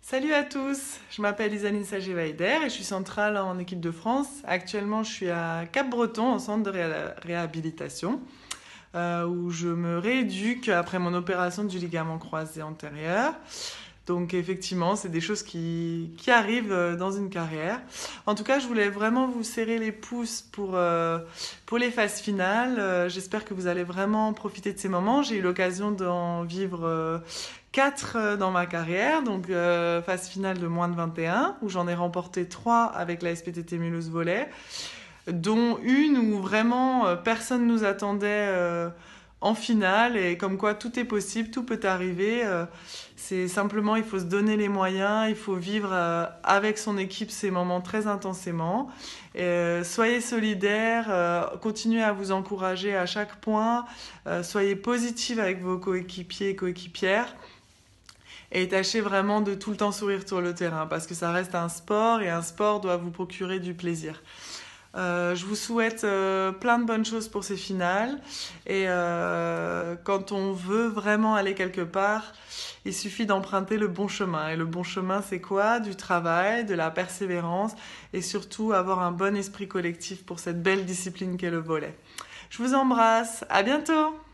Salut à tous, je m'appelle Isaline Sagé-Weider et je suis centrale en équipe de France. Actuellement, je suis à Cap-Breton, au centre de réhabilitation, où je me rééduque après mon opération du ligament croisé antérieur. Donc effectivement, c'est des choses qui arrivent dans une carrière. En tout cas, je voulais vraiment vous serrer les pouces pour les phases finales. J'espère que vous allez vraiment profiter de ces moments. J'ai eu l'occasion d'en vivre quatre dans ma carrière. Donc phase finale de moins de 21, où j'en ai remporté trois avec la SPTT Mulhouse Volley, dont une où vraiment personne nous attendait en finale et comme quoi tout est possible, tout peut arriver. C'est simplement, il faut se donner les moyens, il faut vivre avec son équipe ces moments très intensément. Soyez solidaires, continuez à vous encourager à chaque point, soyez positifs avec vos coéquipiers et coéquipières. Et tâchez vraiment de tout le temps sourire sur le terrain parce que ça reste un sport et un sport doit vous procurer du plaisir. Je vous souhaite plein de bonnes choses pour ces finales. Et quand on veut vraiment aller quelque part, il suffit d'emprunter le bon chemin. Et le bon chemin, c'est quoi? Du travail, de la persévérance et surtout avoir un bon esprit collectif pour cette belle discipline qu'est le volley. Je vous embrasse. À bientôt!